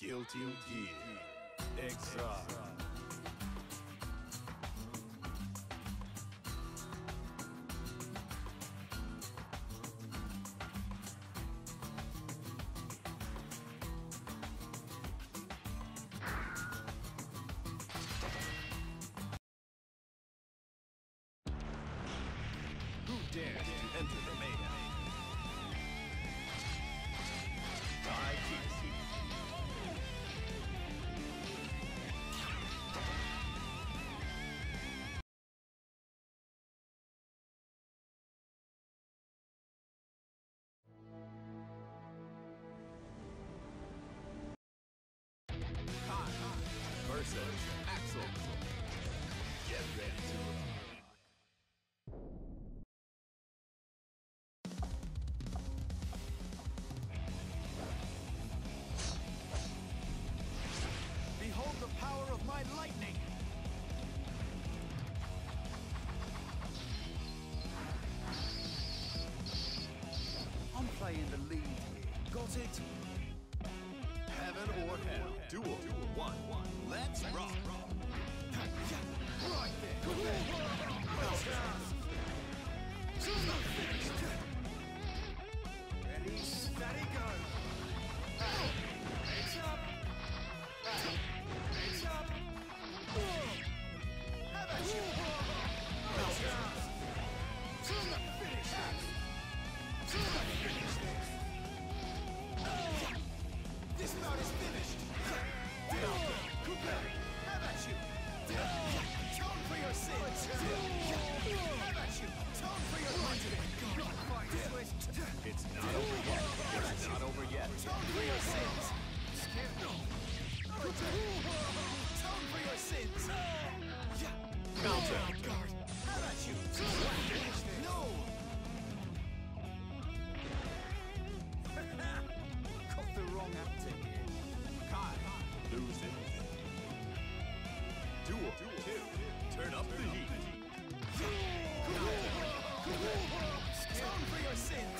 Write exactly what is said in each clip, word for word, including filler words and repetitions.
Guilty Gear Exile. Who dares to enter the mayhem? I keep Kai versus Axel. Get ready to rock. Behold the power of my lightning! I'm playing the lead here. Got it? Heaven or hell. Duel. Duel. One. One. Let's rock. Right there. Ready, steady, go. It's up. It's up. How about you? To the finish. To the finish this. This bout is finished! How about you? Tone for your sins! How about you? Tone for your sins! It's not over yet. It's not over yet. Tone for your sins! Tone for your sins! Counter! How about you? No! Caught the wrong acting here. Kai loses. Duel. Duel. Two. Turn up the heat. Tone for your sins.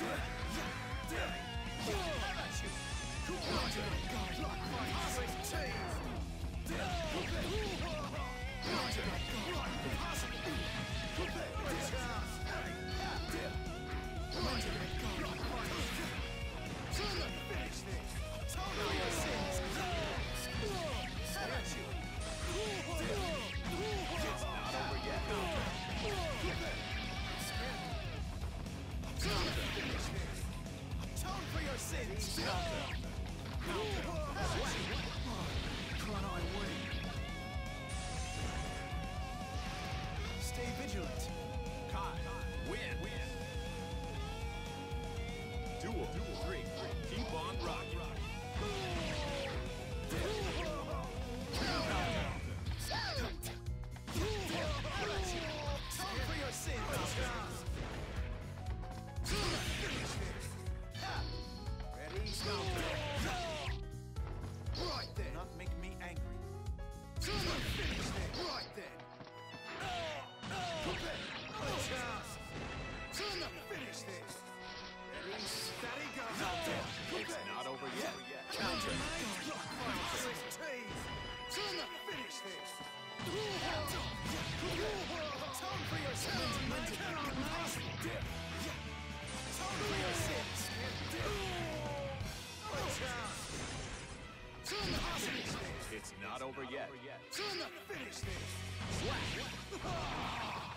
How about you? Counter. Block my Swiss chains. Counter. Impossible. Block my finish this! Tone for your sins! How about you? It's not over yet. Finish this! Tone for your sins! How about you? Can I win? Stay vigilant. Kai, win! Win! Duel. Duel. Three. Keep on rocking. Tone for your sins. Ready? Right then. Not make me angry. Finish this. Right then. Finish this. Steady go! It's not over yet. Counter! Turn the finish this! Tone for your sins! Tone for your sins! Turn the finish this! It's not over yet. Turn the finish this! Slap!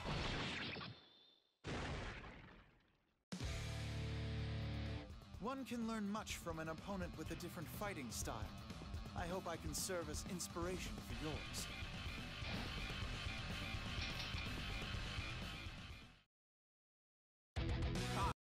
One can learn much from an opponent with a different fighting style. I hope I can serve as inspiration for yours.